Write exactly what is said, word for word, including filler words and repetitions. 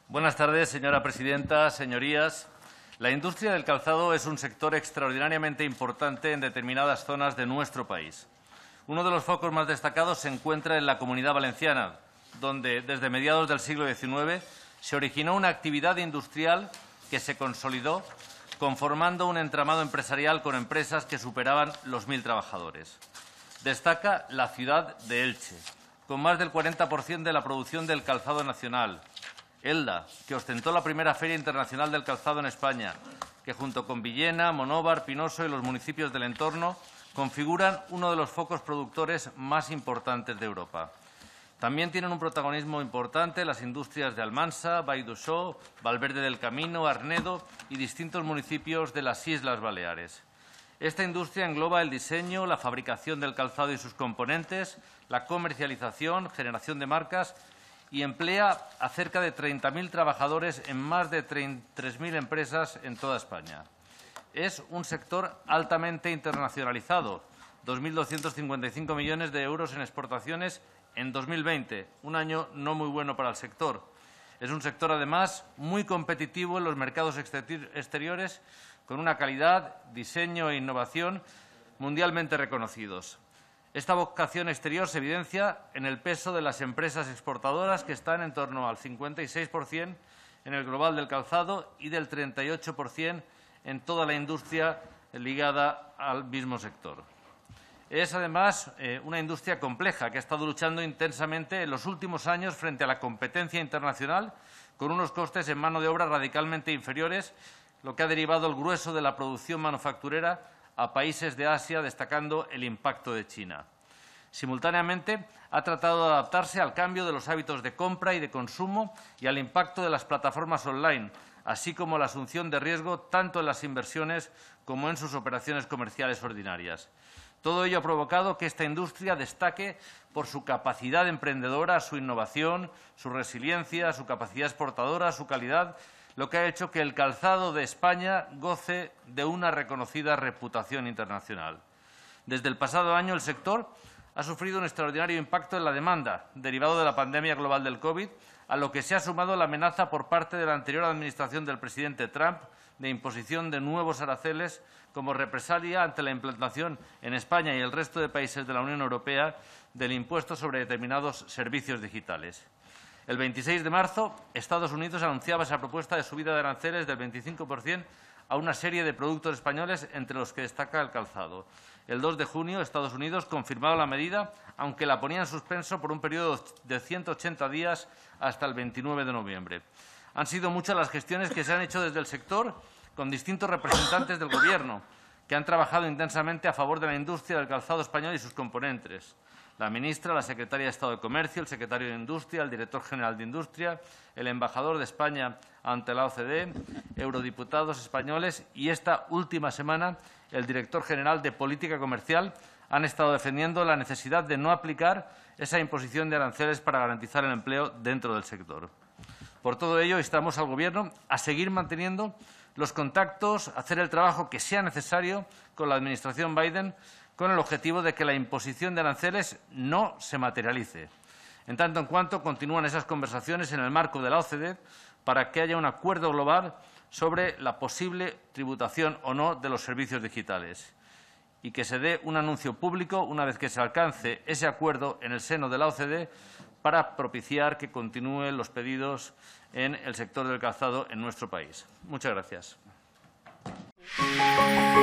Buenas tardes, señora presidenta, señorías. La industria del calzado es un sector extraordinariamente importante en determinadas zonas de nuestro país. Uno de los focos más destacados se encuentra en la Comunidad Valenciana, donde desde mediados del siglo diecinueve se originó una actividad industrial que se consolidó conformando un entramado empresarial con empresas que superaban los mil trabajadores. Destaca la ciudad de Elche, con más del cuarenta por ciento de la producción del calzado nacional. Elda, que ostentó la primera Feria Internacional del Calzado en España, que junto con Villena, Monóvar, Pinoso y los municipios del entorno configuran uno de los focos productores más importantes de Europa. También tienen un protagonismo importante las industrias de Almansa, Vall-d'Uixó, Valverde del Camino, Arnedo y distintos municipios de las Islas Baleares. Esta industria engloba el diseño, la fabricación del calzado y sus componentes, la comercialización, generación de marcas y emplea a cerca de treinta mil trabajadores en más de tres mil empresas en toda España. Es un sector altamente internacionalizado, dos mil doscientos cincuenta y cinco millones de euros en exportaciones en dos mil veinte, un año no muy bueno para el sector. Es un sector, además, muy competitivo en los mercados exteriores, con una calidad, diseño e innovación mundialmente reconocidos. Esta vocación exterior se evidencia en el peso de las empresas exportadoras, que están en torno al cincuenta y seis por ciento en el global del calzado y del treinta y ocho por ciento en toda la industria ligada al mismo sector. Es, además, eh, una industria compleja que ha estado luchando intensamente en los últimos años frente a la competencia internacional, con unos costes en mano de obra radicalmente inferiores, lo que ha derivado el grueso de la producción manufacturera a países de Asia, destacando el impacto de China. Simultáneamente, ha tratado de adaptarse al cambio de los hábitos de compra y de consumo y al impacto de las plataformas online, así como la asunción de riesgo tanto en las inversiones como en sus operaciones comerciales ordinarias. Todo ello ha provocado que esta industria destaque por su capacidad emprendedora, su innovación, su resiliencia, su capacidad exportadora, su calidad, lo que ha hecho que el calzado de España goce de una reconocida reputación internacional. Desde el pasado año, el sector ha sufrido un extraordinario impacto en la demanda, derivado de la pandemia global del COVID, a lo que se ha sumado la amenaza por parte de la anterior administración del presidente Trump de imposición de nuevos aranceles como represalia ante la implantación en España y el resto de países de la Unión Europea del impuesto sobre determinados servicios digitales. El veintiséis de marzo, Estados Unidos anunciaba esa propuesta de subida de aranceles del veinticinco por ciento a una serie de productos españoles, entre los que destaca el calzado. El dos de junio, Estados Unidos confirmaba la medida, aunque la ponía en suspenso por un periodo de ciento ochenta días hasta el veintinueve de noviembre. Han sido muchas las gestiones que se han hecho desde el sector con distintos representantes del Gobierno, que han trabajado intensamente a favor de la industria del calzado español y sus componentes. La ministra, la secretaria de Estado de Comercio, el secretario de Industria, el director general de Industria, el embajador de España ante la O C D E, eurodiputados españoles y esta última semana el director general de Política Comercial han estado defendiendo la necesidad de no aplicar esa imposición de aranceles para garantizar el empleo dentro del sector. Por todo ello, instamos al Gobierno a seguir manteniendo los contactos, a hacer el trabajo que sea necesario con la Administración Biden, con el objetivo de que la imposición de aranceles no se materialice, en tanto en cuanto continúan esas conversaciones en el marco de la O C D E para que haya un acuerdo global sobre la posible tributación o no de los servicios digitales y que se dé un anuncio público una vez que se alcance ese acuerdo en el seno de la O C D E para propiciar que continúen los pedidos en el sector del calzado en nuestro país. Muchas gracias.